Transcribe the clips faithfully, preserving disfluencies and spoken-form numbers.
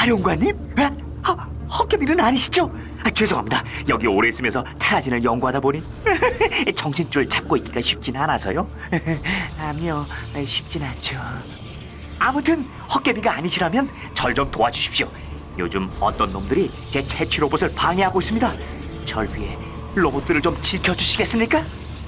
사령관님? 아, 허, 헛개비는 아니시죠? 아, 죄송합니다. 여기 오래 있으면서 테라진을 연구하다 보니 정신줄 잡고 있기가 쉽진 않아서요. 아니요, 쉽진 않죠. 아무튼 헛개비가 아니시라면 절 좀 도와주십시오. 요즘 어떤 놈들이 제 채취 로봇을 방해하고 있습니다. 절 위해 로봇들을 좀 지켜주시겠습니까?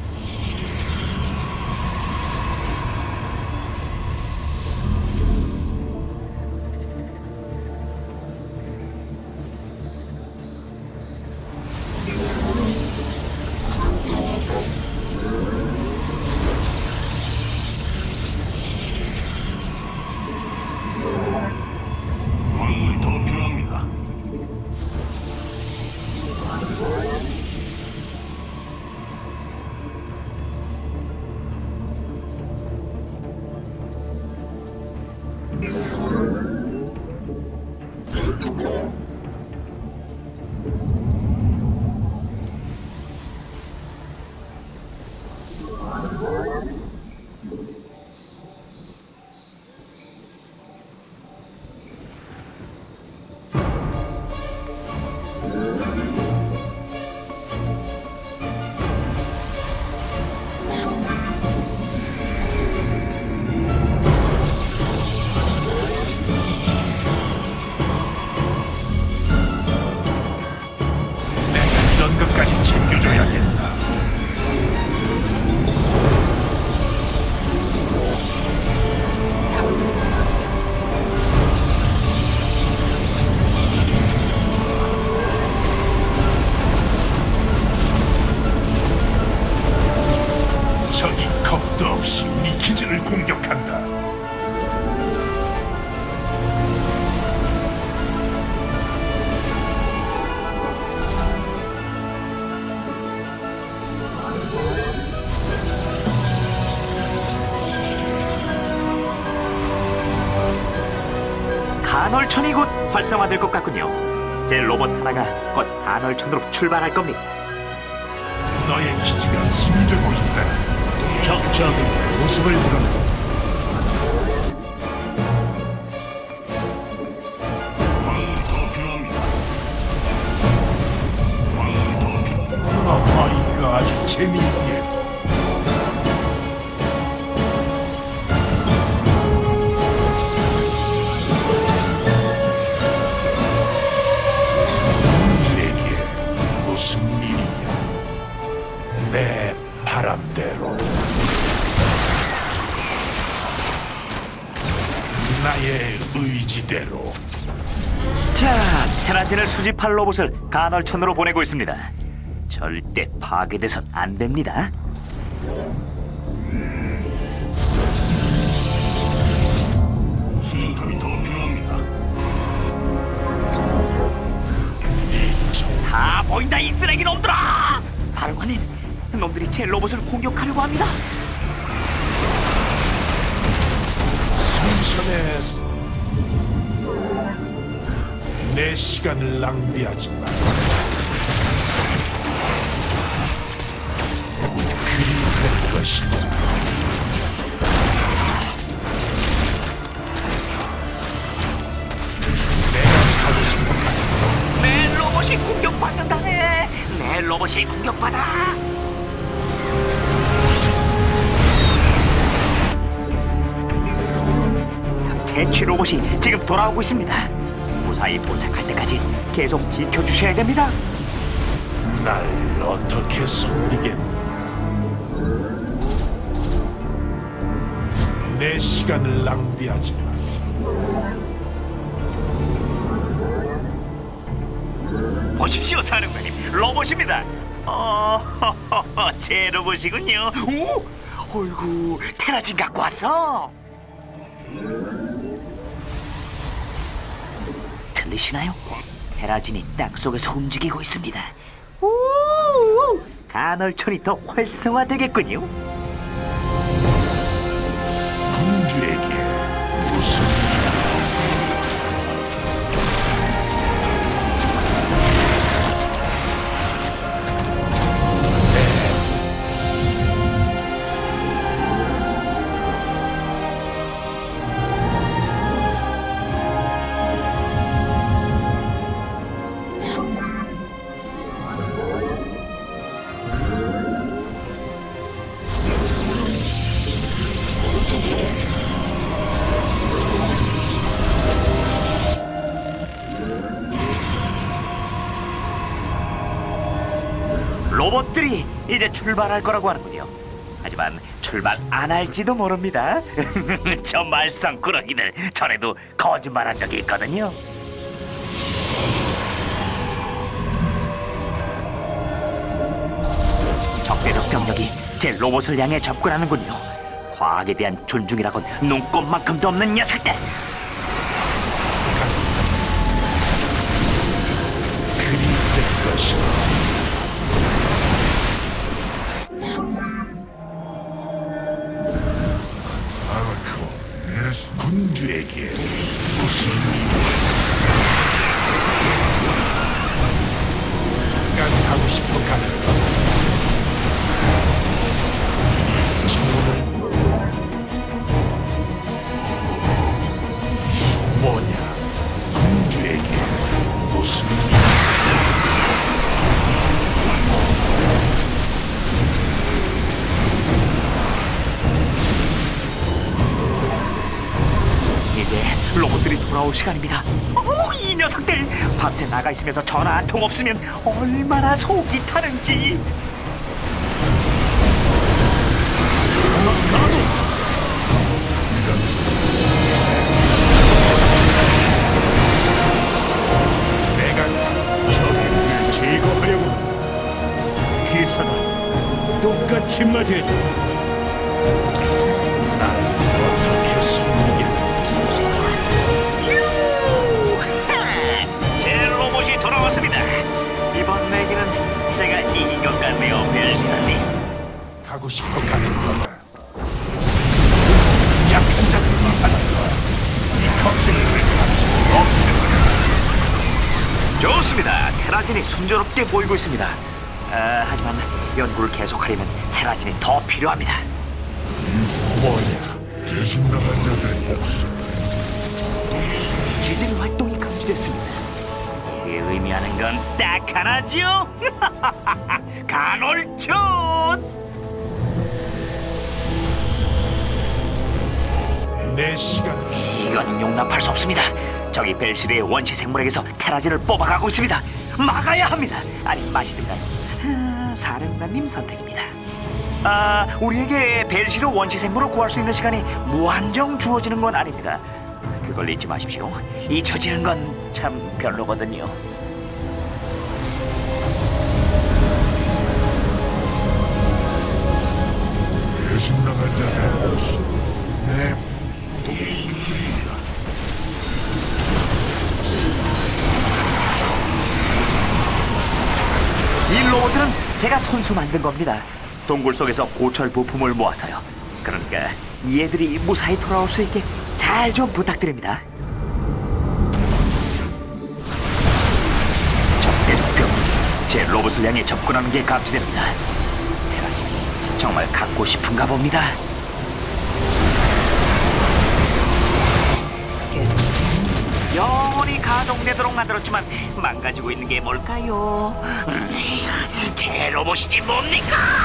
광물이 더 필요합니다. 이런 것까지 챙겨줘야겠다. 적이 겁도 없이 우리 기지를 공격한다. 간헐천이 곧 활성화될 것 같군요. 제 로봇 하나가 곧 간헐천으로 출발할 겁니다. 너의 기지가 침이되고 있다. 적적인 모습을 드러내. 광물이 더 필요합니다. 광물이 더 필요합니다. 아, 이거 아주 재미있게. 공주에게 무슨 일이냐? 내 바람대로. 나의 의지대로. 자, 테라진을 수집할 로봇을 간헐천으로 보내고 있습니다. 절대 파괴돼선 안 됩니다. 수정탑이 더 필요합니다. 다 보인다, 이 쓰레기 놈들아! 사령관님, 놈들이 제 로봇을 공격하려고 합니다. 선선해서 내 시간을 낭비하지 마. 그리 될 것이다. 내가 가고 싶은 내 로봇이 공격받는다네. 내 로봇이 공격받아. 채취 로봇이 지금 돌아오고 있습니다. 무사히 도착할 때까지 계속 지켜주셔야 됩니다. 날 어떻게 속이겠나? 내 시간을 낭비하지 마. 보십시오, 사령관님, 로봇입니다. 어, 제 로봇이군요. 오, 어이구, 테라진 갖고 왔어. 들리시나요? 테라진이 땅 속에서 움직이고 있습니다. 오, 간헐천이 더 활성화되겠군요. 군주에게 무슨 로봇들이 이제 출발할 거라고 하는군요. 하지만 출발 안 할지도 모릅니다. 저 말썽꾸러기들 전에도 거짓말한 적이 있거든요. 적대적 병력이 제 로봇을 향해 접근하는군요. 과학에 대한 존중이라곤 눈꼽만큼도 없는 녀석들. 그림자 것이 아고 내 군주에게 무슨 난 가고 싶어 가는 것 뭐냐 군주에게 무슨 이제 로봇들이 돌아올 시간입니다. 어, 이 녀석들 밤새 나가 있으면서 전화 한 통 없으면 얼마나 속이 타는지. 내가 적을 제거하려고 기사다 똑같이 맞이해줘. 난 어떻게 승리해? 제 로봇이 돌아왔습니다. 이번 내기는 제가 이긴 것 같네요, 벨시라님. 가고 싶어 가는 거다. 약한 자들만 하는 거야. 이 걱정을 감지 없애버려. 좋습니다. 테라진이 순조롭게 보이고 있습니다. 아, 하지만 연구를 계속하려면 테라진이 더 필요합니다. 뭐냐? 대신당한 자들의 목숨. 지진 활동이 감지됐습니다. 이게 의미하는 건 딱 하나죠? 간헐촌! 내 시간. 이건 용납할 수 없습니다. 저기 벨시르의 원시 생물에게서 테라진을 뽑아가고 있습니다. 막아야 합니다. 아니, 마시든가요. 아, 사령관님 선택입니다. 아, 우리에게 벨시르 원시 생물을 구할 수 있는 시간이 무한정 주어지는 건 아닙니다. 그걸 잊지 마십시오. 잊혀지는 건 참 별로거든요. 대신당한 자들의 목숨. 내 목숨. 이 로봇은 제가 손수 만든 겁니다. 동굴 속에서 고철 부품을 모아서요. 그러니까 얘들이 무사히 돌아올 수 있게 잘 좀 부탁드립니다. 적대적 병력이 제 로봇을 향해 접근하는 게 감지됩니다. 테라진이 정말 갖고 싶은가 봅니다. 영원히 가동되도록 만들었지만 망가지고 있는 게 뭘까요? 음, 제 로봇이지 뭡니까?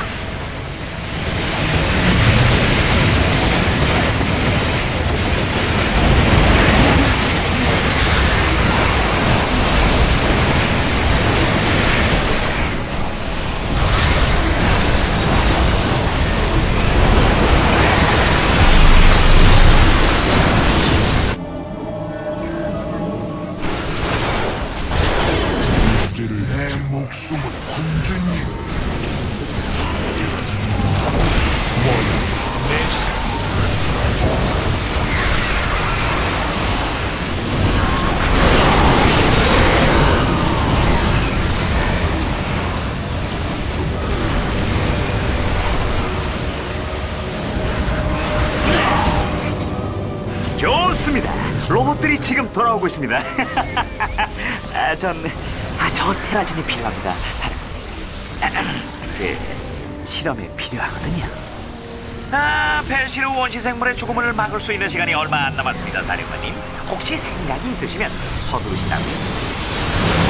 내 목숨은 군주님. 뭐야? 내 좋습니다. 로봇들이 지금 돌아오고 있습니다. 아, 전, 아, 저 테라진이 필요합니다. 사령관님. 제 실험에 필요하거든요. 아, 벨시르 원시 생물의 죽음을 막을 수 있는 시간이 얼마 안 남았습니다, 사령관님. 혹시 생각이 있으시면 서두르시라고요.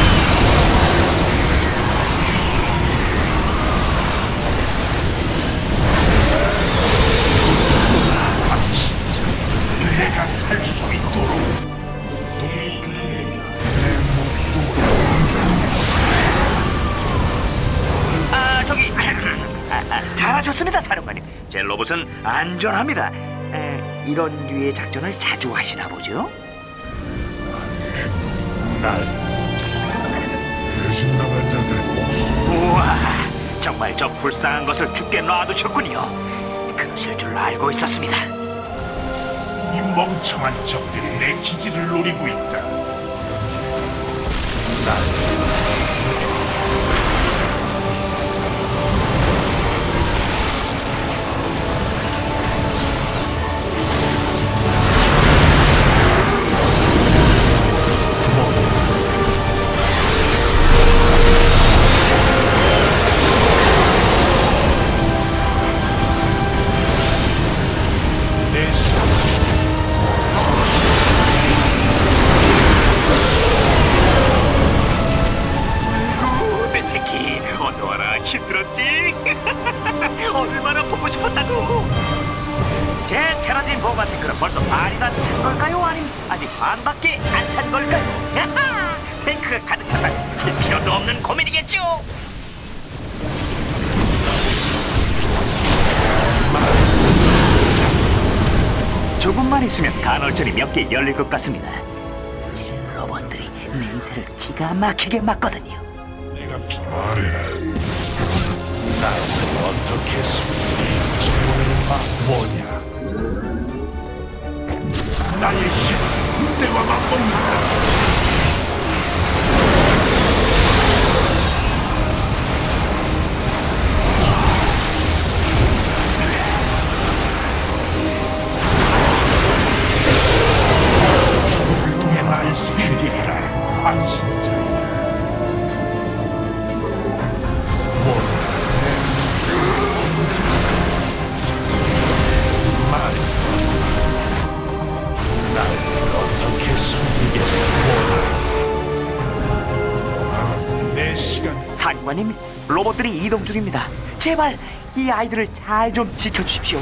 내가 살 수 있도록 내 목숨을 군주님. 아, 저기 아, 아, 잘하셨습니다, 사령관님. 제 로봇은 안전합니다. 에, 이런 류의 작전을 자주 하시나 보죠? 날 배신당한 자들의 목숨 우와, 정말 저 불쌍한 것을 죽게 놔두셨군요. 그러실 줄 알고 있었습니다. 이 멍청한 적들이 내 기지를 노리고 있다. 날 내 새끼, 어서 와라. 힘들었지? 얼마나 보고 싶었다고. 제 테라진 보관 탱크는 벌써 반이 다 찬 걸까요? 아니면 아직 반밖에 안 찬 걸까요? 야하! 탱크가 가득 찼다. 할 필요도 없는 고민이겠죠? 조금만 있으면 간헐천이 몇 개 열릴 것 같습니다. 제 로봇들이 냄새를 기가 막히게 맡거든요. 내가 말해라. 날 어떻게 숨기니 정원을 막 뭐냐? 나의 힘 군대와 맞먹는다. 죽음을 통해 날 숨기리라. 반신자이다. 날 어떻게 숨기겠다. 내 시간 사령관님, 로봇들이 이동 중입니다. 제발 이 아이들을 잘 좀 지켜주십시오.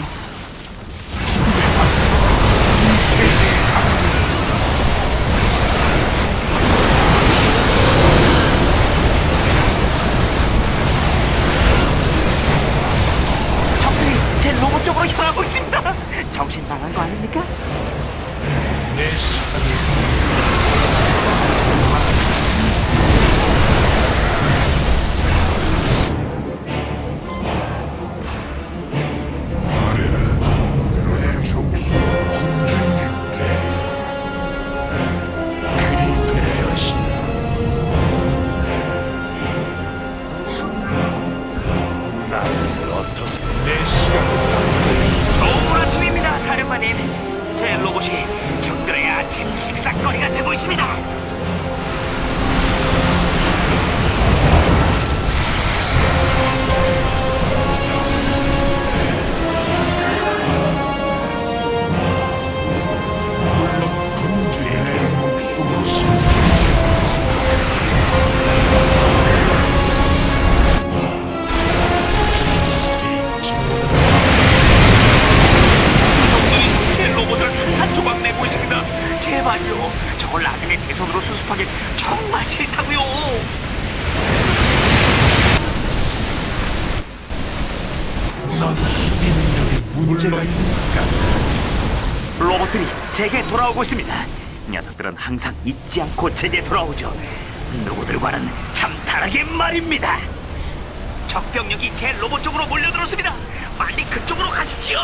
적들이 제 로봇 쪽으로 향하고 있습니다. 정신 나간 거 아닙니까? 내 시간이 말해라. 내 족수 군주님께 그리 될 것이다. 나를 어떻게 내 시간을 좋은 아침입니다, 사령관님. 제 로봇이 적들의 아침 식사거리가 되고 있습니다. 물론 군주의 내 목숨을 신주 놈들이 제 로봇을 산산조각 내고 있습니다. 제발요. 저걸 나중에 제 손으로 수습하기 정말 싫다고요. 넌 수비 능력에 문제가 있는가? 로봇들이 제게 돌아오고 있습니다. 녀석들은 항상 잊지 않고 제게 돌아오죠. 누구들과는 참 다르게 말입니다. 적병력이 제 로봇 쪽으로 몰려들었습니다. 빨리 그쪽으로 가십시오.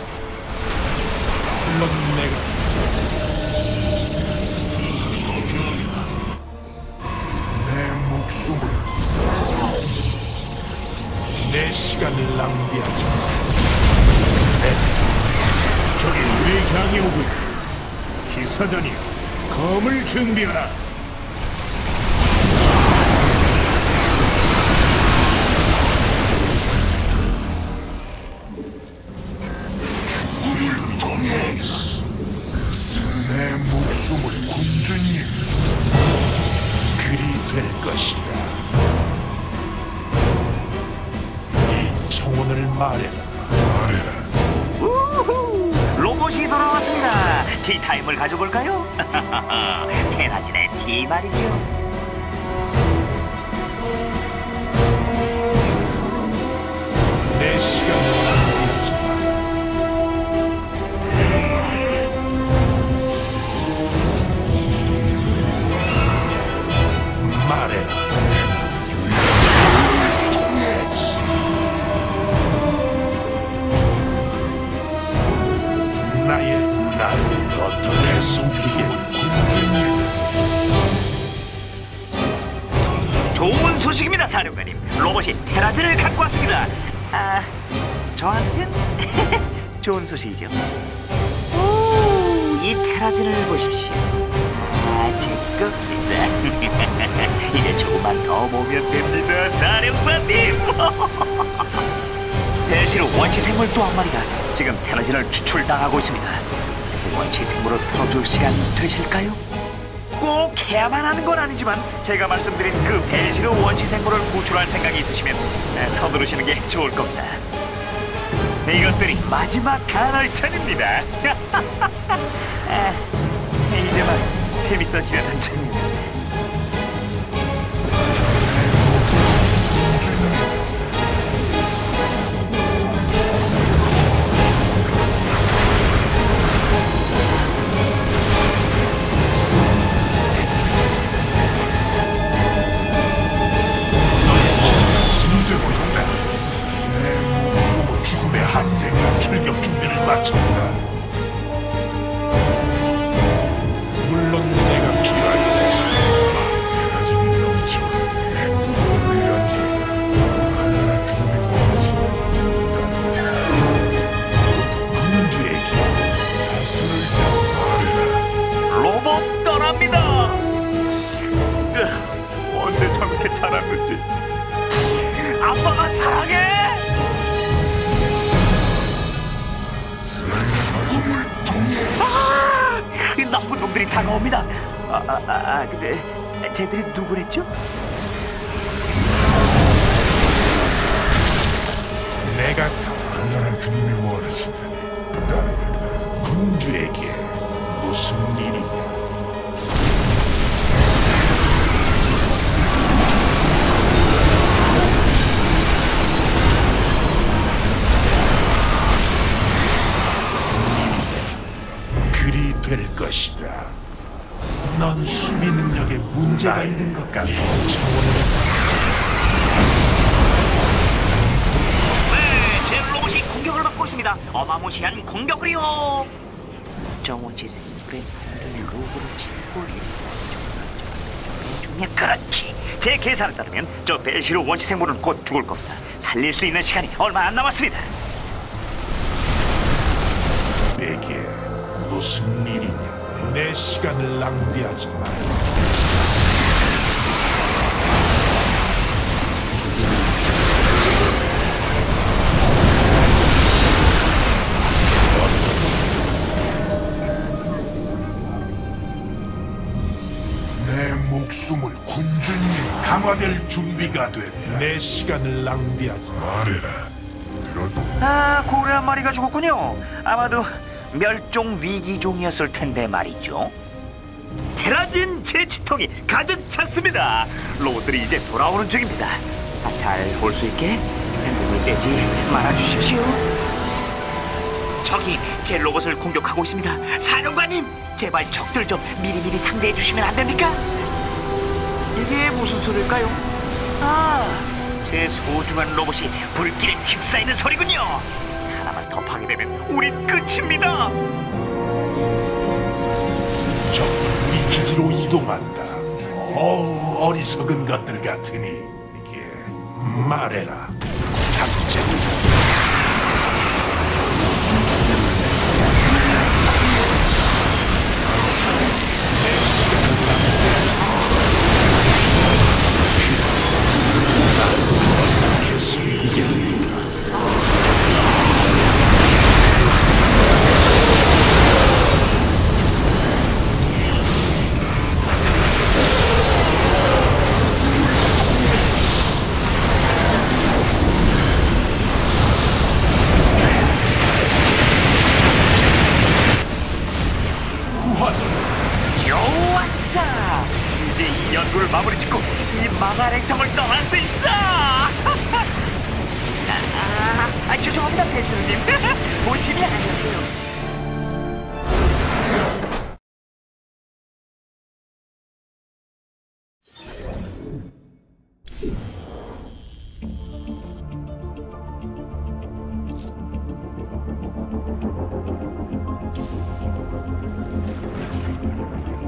물론 내가 내 목숨을 내 시간을 낭비하지 마. 네. 저기 우리 향해 오고 있다. 기사단이여, 검을 준비하라. 죽음을 통해 내 목숨을 군주님 그리 될 것이다. 이 청혼을 말해라. 말해라. 우후, 로봇이 돌아왔습니다. 티타임을 가져볼까요? 테라진의 티 말이죠. 내 시간을 낭비하지 마라. 말해라. 나의 나를 어떻게 숨기게 군주님. 좋은 소식입니다, 사령관님. 로봇이 테라즈를 갖고 왔습니다. 아, 저한텐 좋은 소식이죠. 오, 이 테라즈를 보십시오. 아, 제 겁니다. 이제 조금만 더 보면 됩니다, 사령관님. 배시로 원시 생물 또 한 마리가 지금 테라즈를 추출당하고 있습니다. 원시 생물을 풀어줄 시간 되실까요? 꼭 해야만 하는 건 아니지만 제가 말씀드린 그 배시로 원시 생물을 구출할 생각이 있으시면 서두르시는 게 좋을 겁니다. 이것들이 마지막 간헐천입니다. 이제만 재밌어지면 한참입니다. 한대가 출격 준비를 마쳤다. 물론 내가 필요하겠다. 가짐이 넘치고 행복을 이런 길이다. 하늘의 금이 원하시는 군주에게 사슬을 말해라. 로봇 떠납니다. 으, 언제 저렇게 자랐는지. 아빠가 사랑해. 아! 이 나쁜 놈들이 다가옵니다. 아, 아, 아, 아 근데 쟤들이 누구랬죠? 내가 강렬한 그님이 원하시다니 따르겠다. 군주에게 무슨 일이냐? 될 것이다. 넌 수비 능력에 문제가 있는 것 같고 네, 제 로봇이 공격을 받고 있습니다. 어마무시한 공격을요. 정원치 생물의 로봇을 치고 중에 그렇지. 제 계산에 따르면 저 벨시로 원시 생물은 곧 죽을 겁니다. 살릴 수 있는 시간이 얼마 안 남았습니다. 내게 무슨 일이냐? 내 시간을 낭비하지 마. 내 목숨을 군주님 강화될 준비가 됐다. 내 시간을 낭비하지 말해라. 들어줘. 아, 고래 한 마리가 죽었군요. 아마도 멸종 위기종이었을 텐데 말이죠. 테라진 제치통이 가득 찼습니다. 로봇들이 이제 돌아오는 중입니다. 아, 잘 볼 수 있게 눈을 떼지 말아주십시오. 적이 제 로봇을 공격하고 있습니다. 사령관님, 제발 적들 좀 미리미리 상대해 주시면 안 됩니까? 이게 무슨 소리일까요? 아, 제 소중한 로봇이 불길에 휩싸이는 소리군요. 하나만 더 파괴되면 우린 끝입니다. 적 우리 기지로 이동한다. 어우, 어리석은 것들 같으니 이게 말해라. 당장 죄송합니다 배시루님. 본심이 아니었어요.